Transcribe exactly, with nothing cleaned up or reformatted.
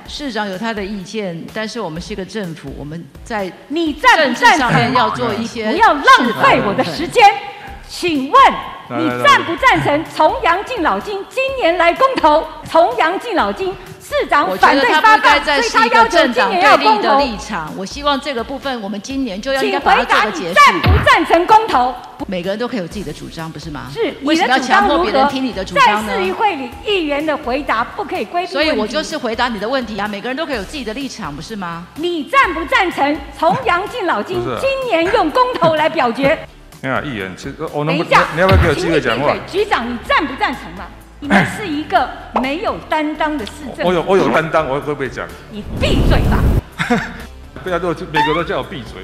市长有他的意见，但是我们是一个政府，我们在你赞政治不赞上面成？ 要做一些不要浪费我的时间。请问你赞不赞成重阳敬老金今年来公投？重阳敬老金，市长我觉反对得他不该发放，所以再是一个他要求政党今年要对立的公投。 立场。我希望这个部分我们今年就要应请该把它做回答你个结束。 赞不赞成公投？ 每个人都可以有自己的主张，不是吗？ 是为什么要你的主强迫别人张如何？ 听你的主在张呢？ 市议会里，议员的回答不可以规避所以问题我就是回答你的问题啊，每个人都可以有自己的立场，不是吗？ 你赞不赞成重阳敬老金不是啊今年用公投来表决？ 你看议员，其实我能不等一下， 你要不要给我机会讲话请你？闭嘴局长，你赞不赞成嘛？你们是一个没有担当的市政府。 我有我有担当，我会不会讲？ 你闭嘴吧！ 不要都每个都叫我闭嘴。